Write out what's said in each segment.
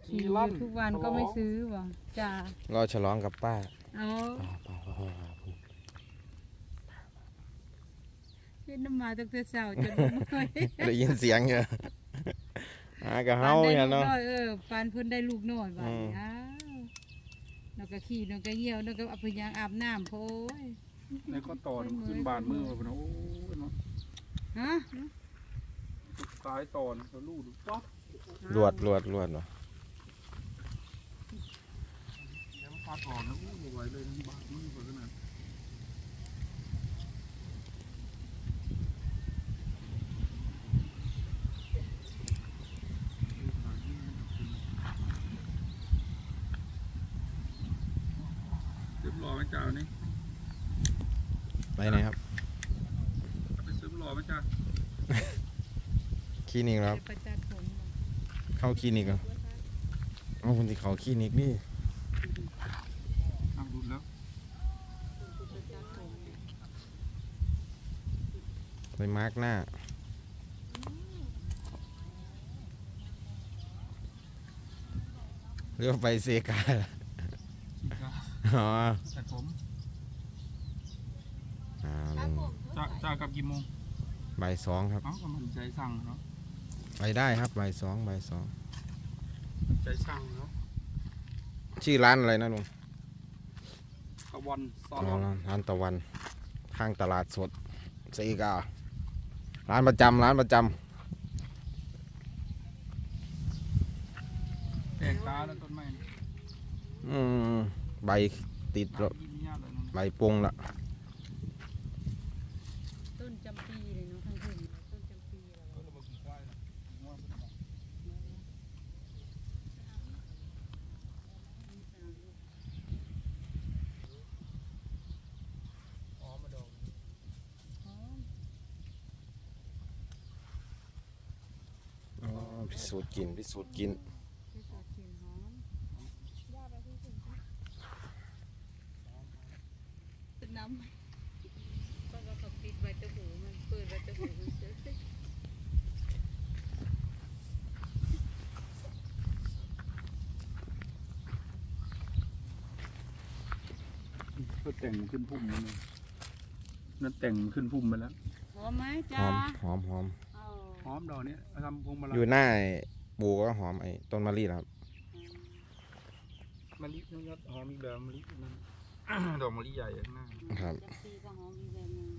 ขี่ทุกวันก็ไม่ซื้อว่ะจ้ารอฉลองกับป้าอ๋อเห็นน้ำมาตั้งแต่เช้าจนบ่อยได้ยินเสียงเยอะกะเฮาเนี่ยเนาะปานเพิ่นได้ลูกน้อยบ้านอ้าวแล้วก็ขี่แล้วก็เหี่ยวแล้วก็เอาไปยางอาบน้ำโพยในข้อต่อขึ้นบานมือไปนะโอ้ยเนาะฮะสายต่อแล้วลูกป๊อกลวดเนาะเดี๋ยวมันขาดออกนะโอ้ยไหวเลยบานมือไปขนาดเรียบร้อยไหมจ้านี่ไปไหนครับไปซื้อรอไหมจ้าคลินิกครับประจัดผมเข้าคลินิกเหรอเอาคนที่เขาคลินิกนี่ดูแล้วไปมาร์กหน้าเรือไปเซกาอ๋อแต่ผมลุงจ้ากับกี่โมงบ่าย 2ครับเอ้าก็มันใจสั่งเนาะไปได้ครับบ่าย 2 ใจสั่งเนาะชื่อร้านอะไรนะลุงตะวันซออ๋อสร้านตะวันข้างตลาดสดเซการ้านประจำแตกตาแล้วต้นไม้ใบติดแล้วยิ้มยากเลยนะใบปงละต้นจำปีเลยเนาะทั้งคืนต้นจำปีแล้วระบบควายนะว่ามันอ๋อมาดองพิสูจน์กินที่สอดกลิ่นหอมเป็นน้ำก็เขาปิดไว้ตะหูมันเปิดไว้ตะหูมันเจอก็แต่งขึ้นพุ่มแล้วนี่นั่นแต่งขึ้นพุ่มไปแล้วหอมไหมหจ้าอมเอาหอมดอกนี้ทำพวงมาลัอยู่หน้าปูก็หอมไอ้ต้นมะลิครับมะลินั่นก็หอมอีกแบบมะลินั่น ดอกมะลิใหญ่ข้างหน้าครับจำปีก็หอมอีกแบบนึง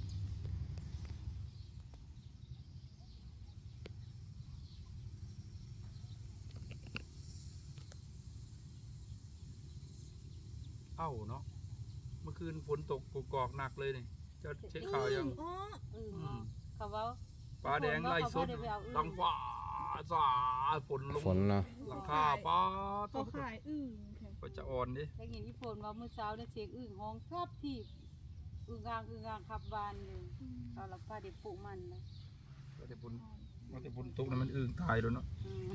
เอ้าเนาะเมื่อคืนฝนตกกอกหนักเลยนี่จะเช็คข่าวยังเขาว่าปลาแดงไล่สดดังฟ้าสาฝนลงฝนเนาะหลังคาป้าเขาขายก็จะอ่อนดิแล้วเห็นที่ฝนว่าเมื่อเช้าเนี่ยเสียงห้องครับที่อ่างขับบานอยู่เราละพาเด็กปลูกมันนะว่าแต่ฝนตกนั้นมันอึ่งตายแล้วเนาะ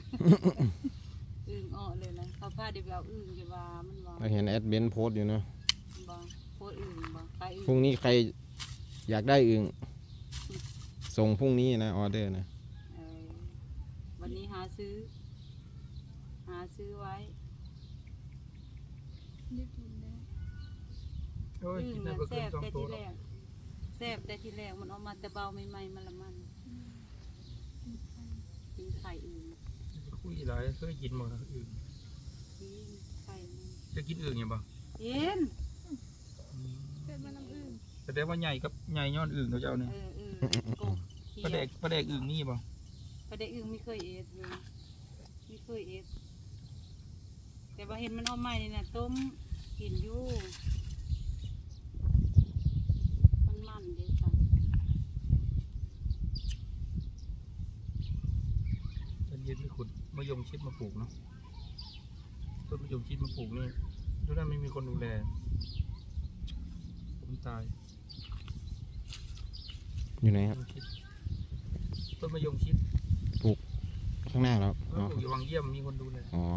อ้อเลยนะเขาพาเด็กเอาจะว่ามันว่าเราเห็นแอดเบนโพสต์อยู่เนาะบ่โคตรบ่ไปพรุ่งนี้ใครอยากได้อึ่งส่งพรุ่งนี้นะออเดอร์นะวันนี้หาซื้อไว้โอ้ยกินได้น่ะเพิ่แซ่งบสองแต่ตัทีวแรกแซ่บแต่ทีแรกมันออกมาแต่เบาใหม่ๆมันละมันกินไข่อื่นคุยหลายเคยกินมาอึ่งกินไข่มันจะกินอึ่งยังบ่เย็นแสดงว่าใหญ่กับใหญ่ย้อนอึ่งเขาเจ้าเนี่ยกบเขีปลาแดยกปลาแดกอึ่งนี่บ่ประเดี๋ยวอื่นไม่เคยเอสเลยไม่เคยเอสแต่ว่าเห็นมันเอาใหม่นี่นะต้มกินอยู่มันเด็ดค่ะตอนเย็นไปขุดมะยงชิดมาปลูกเนาะต้นมะยงชิดมาปลูกนี่ทุกนั้นไม่มีคนดูแลผมตายอยู่ไหนครับต้นมะยงชิดข้างหน้าแล้วปลูกอยู่วังเยี่ยมมีคนดูแลอ๋อ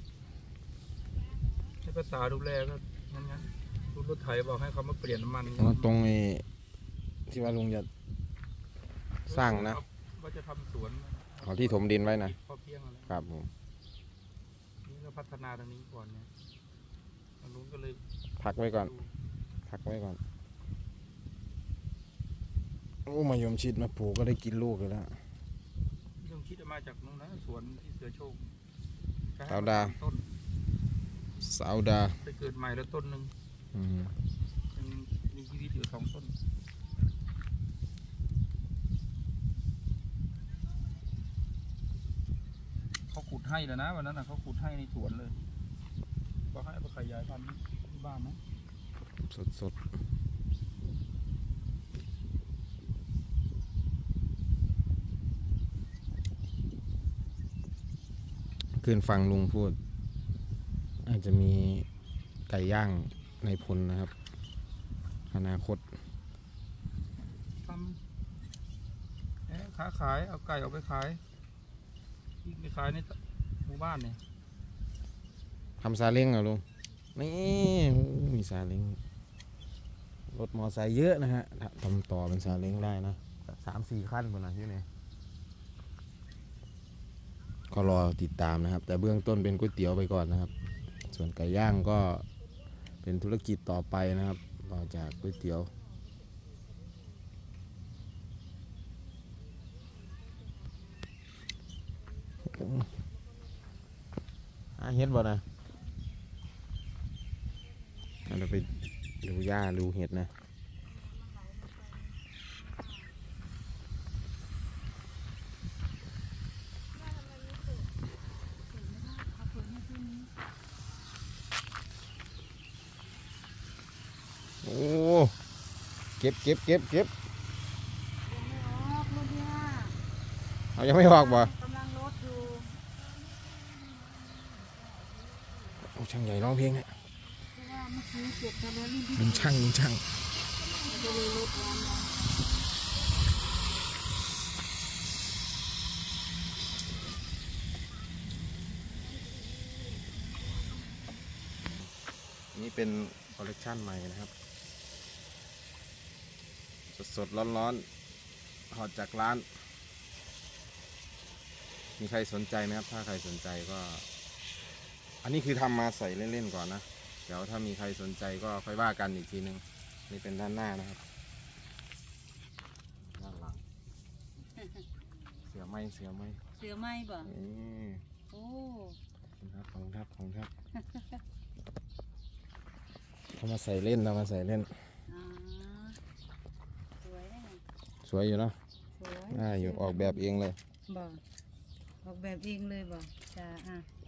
ให้ภาษาดูแลก็งั้นรถไถบอกให้เขามาเปลี่ยนน้ำมันตรงไอ้ที่ว่าลุงจะสร้างนะว่าจะทำสวนเอาที่ถมดินไว้นะพอเพียงอะไรครับผมพัฒนาทางนี้ก่อนเนี่ยทางนู้นก็เลยพักไว้ก่อนพักไว้ก่อนโอ้มายมชิดมาปลูกก็ได้กินลูกเลยแล้วยงชิดมาจากนู้นนะสวนที่เสือโชคสาวดาต้นสาวดาไปเกิดใหม่แล้วต้นหนึ่งอืมยังมีชีวิตอยู่2 ต้นเขาขุดให้แล้วนะวันนั้นนะเขาขุดให้ในสวนเลยก็ให้ไปขยายพันธุ์ที่บ้านนะสดคืนฟังลุงพูด อาจจะมีไก่ย่างในพลนะครับ อนาคตทำค้าขายเอาไก่ออกไปขายที่ไปขายในหมู่บ้านเนี่ยทำซาเล้งเหรอลุงนี่โอ้มีซาเล้งรถมอไซค์เยอะนะฮะทำต่อเป็นซาเล้งได้นะ3-4 ขั้นบนนะที่นี่ก็รอติดตามนะครับ แต่เบื้องต้นเป็นก๋วยเตี๋ยวไปก่อนนะครับ ส่วนไก่ย่างก็เป็นธุรกิจต่อไปนะครับต่อจากก๋วยเตี๋ยวเฮ็ดบ่นะเราไปดูหญ้าดูเห็ดนะโอ้เก็บยังไม่ออกลูกเนี่ยเอายังไม่ออกบ่กำลังลดอยู่โอ้ช่างใหญ่ร้องเพลงเนี่ยเพราะว่าเมื่อกี้เก็บไปแล้วรีบลุงช่างๆจะเลยลดวันนะนี่เป็นคอลเลกชันใหม่นะครับ สดๆร้อนๆหอดจากร้าน มีใครสนใจไหมครับถ้าใครสนใจก็ อันนี้คือทำมาใส่เล่นๆก่อนนะเดี๋ยวถ้ามีใครสนใจก็ค่อยว่ากันอีกทีนึงนี่เป็นด้านหน้านะครับด้านหลังเสือไหมเสือไหมบ่ โอ้ของทับเขามาใส่เล่นมาใส่เล่นอ่าสวยได้ไงสวยอยู่เนาะสวยได้อยู่ออกแบบเองเลยบ่ออกแบบเองเลยบ่จ้า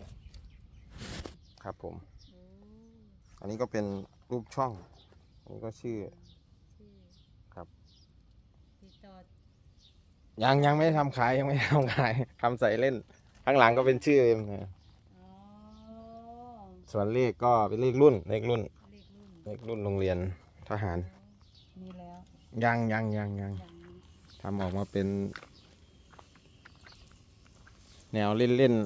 ครับผมโอ้อันนี้ก็เป็นรูปช่องอันนี้ก็ชื่อชื่อครับติดต่อยังไม่ได้ทำขายยังไม่ได้ทำขายทำใส่เล่นข้างหลังก็เป็นชื่อเองนะอ๋อส่วนเลขก็เป็นเลขรุ่นเลขรุ่นโรงเรียนทหารมีแล้วยังอย่างนี้ทำออกมาเป็นแนวเล่น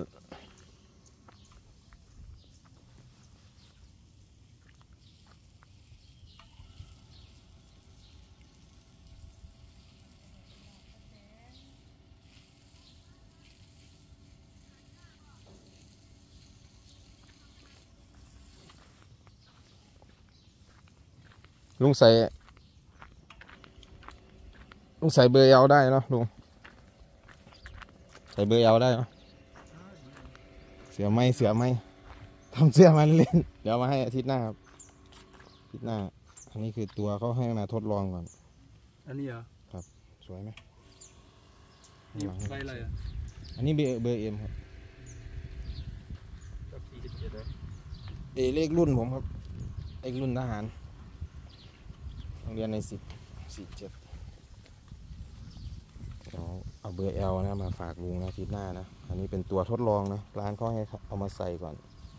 ลุงใส่เบอร์เอาได้เนาะลุงใส่เบอร์เอาได้เนาะเสือไหมทำเสื้อมาเล่นเดี๋ยวมาให้อาทิตย์หน้าครับอาทิตย์หน้าอันนี้คือตัวเขาให้มาทดลองก่อนอันนี้เหรอครับสวยไหมนี่ใบอะไรอ่ะอันนี้เบอร์เอ็มครับกับ47แล้วเลขรุ่นผมครับเลขรุ่นทหารโรงเรียนใน10-47เอาเบอร์ L นะมาฝากลุงนะอาทิตย์หน้านะอันนี้เป็นตัวทดลองนะร้านเขาให้เอามาใส่ก่อน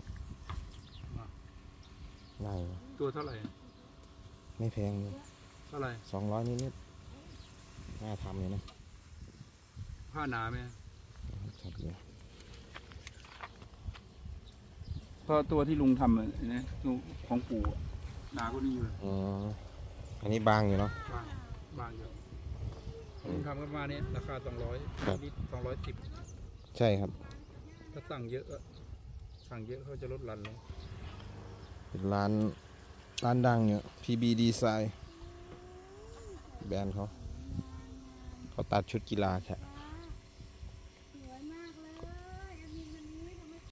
ได้ตัวเท่าไหร่ไม่แพงเลยเท่าไหร่ 200นิดๆน่าทำเลยนะผ้าหนาไหมครับเลยเพราะตัวที่ลุงทำนะของปู่หนากว่านี้อยู่อ๋ออันนี้บางอยู่เนาะบางเยอะลุงทำกันมาเนี่ยราคา200 ครับนิด210 ใช่ครับถ้าสั่งเยอะสั่งเยอะเขาจะลดรันลงเป็นร้านดังเนี่ย PB Design แบรนด์เขาตัดชุดกีฬาแค่